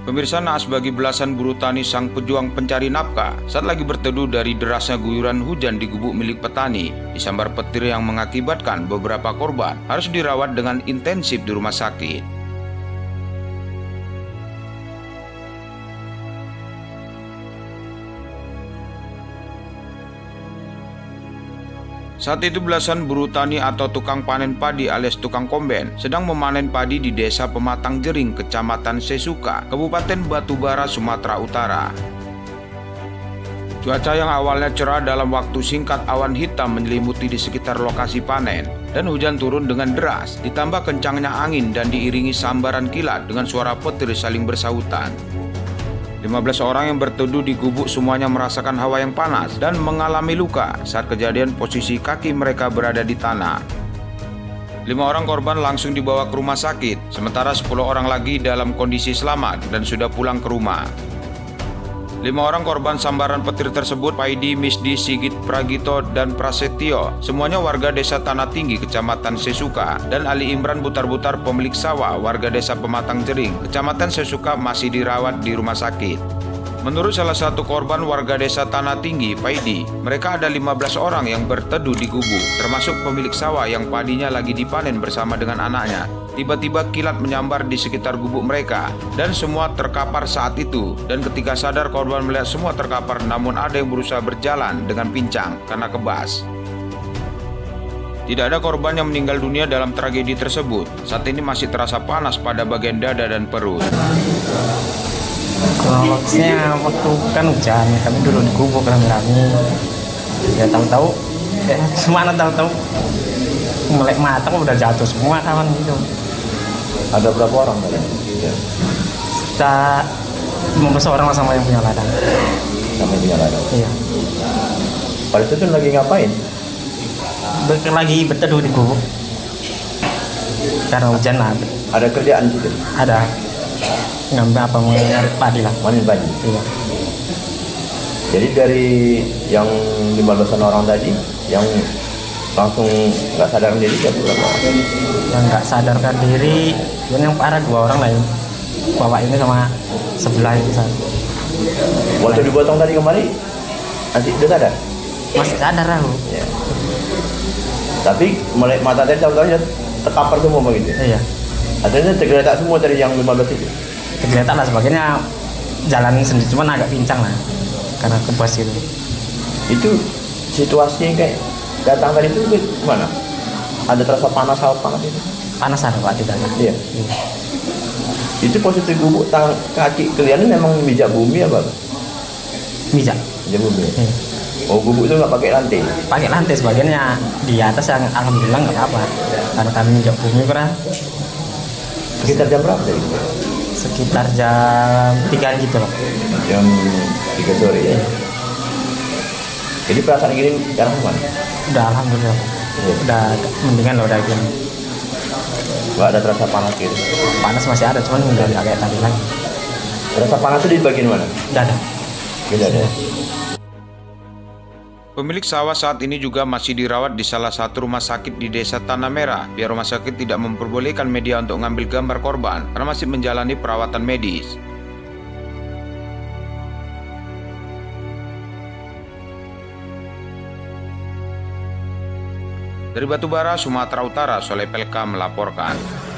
Pemirsa, naas bagi belasan buruh tani sang pejuang pencari nafkah saat lagi berteduh dari derasnya guyuran hujan di gubuk milik petani, disambar petir yang mengakibatkan beberapa korban harus dirawat dengan intensif di rumah sakit. Saat itu belasan buruh tani atau tukang panen padi alias tukang komben sedang memanen padi di Desa Pematang Jering, Kecamatan Sesuka, Kabupaten Batubara, Sumatera Utara. Cuaca yang awalnya cerah dalam waktu singkat awan hitam menyelimuti di sekitar lokasi panen dan hujan turun dengan deras, ditambah kencangnya angin dan diiringi sambaran kilat dengan suara petir saling bersahutan. 15 orang yang berteduh di gubuk semuanya merasakan hawa yang panas dan mengalami luka saat kejadian posisi kaki mereka berada di tanah. 5 orang korban langsung dibawa ke rumah sakit, sementara 10 orang lagi dalam kondisi selamat dan sudah pulang ke rumah. 5 orang korban sambaran petir tersebut, Paidi, Misdi, Sigit, Pragito, dan Prasetyo, semuanya warga Desa Tanah Tinggi, Kecamatan Sesuka, dan Ali Imran Butar-Butar, pemilik sawah, warga Desa Pematang Jering, Kecamatan Sesuka, masih dirawat di rumah sakit. Menurut salah satu korban warga Desa Tanah Tinggi, Paidi, mereka ada 15 orang yang berteduh di gubuk, termasuk pemilik sawah yang padinya lagi dipanen bersama dengan anaknya. Tiba-tiba kilat menyambar di sekitar gubuk mereka dan semua terkapar saat itu, dan ketika sadar korban melihat semua terkapar, namun ada yang berusaha berjalan dengan pincang karena kebas. Tidak ada korban yang meninggal dunia dalam tragedi tersebut. Saat ini masih terasa panas pada bagian dada dan perut. Kronologisnya waktu kan hujan, kami dulu di gubuk rame-rame. Ya tahu-tahu, semua tahu-tahu melek matang udah jatuh semua kawan gitu. Ada berapa orang tadi? Ya. Kita 15 orang sama yang punya ladang. Sama yang punya ladang? Iya. Pada itu lagi ngapain? Lagi berteduh di gubuk. Karena hujan lah. Ada kerjaan gitu? Ada. Ngambil apa, mau nyari padi lah. Manen padi? Iya. Jadi dari yang 15 orang tadi, yang langsung nggak sadarkan diri ya berapa? Yang nggak sadarkan diri, yang parah 2 orang lain. Bapak ini sama sebelah itu satu. Waktu dipotong tadi kemarin, nanti udah sadar? Masih sadar aku. Ya. Tapi melek mata tadi tahu-tahu terkapar semua begitu? Iya. Artinya tergeletak semua dari yang 15 itu? Tergeletak lah, sebagainya jalan sendiri, cuman agak pincang lah karena kebas itu. Itu situasinya kayak datang tadi itu gimana? Ada terasa panas, hawa panas itu? Panas ada Pak, tidak? Iya. Itu posisi gubuk kaki kalian memang mijak bumi apa? Mijak. Mijak bumi. Iya. Oh, gubuk itu nggak pakai lantai? Pakai lantai, sebagiannya di atas yang alhamdulillah nggak apa-apa. Karena kami mijak bumi pernah. Sekitar jam berapa tadi? Sekitar jam 3 gitu loh. Jam 3 sore ya. Jadi perasaan gini sekarang mana? Udah alhamdulillah. Iya. Udah mendingan loh, udah gini. Nggak ada terasa panas gitu? Panas masih ada, cuman udah nggak kayak tadi lagi. Terasa panas itu di bagian mana? Dada. Di dada. Pemilik sawah saat ini juga masih dirawat di salah satu rumah sakit di Desa Tanah Merah. Pihak rumah sakit tidak memperbolehkan media untuk mengambil gambar korban karena masih menjalani perawatan medis. Dari Batubara, Sumatera Utara, Soleh Pelka melaporkan.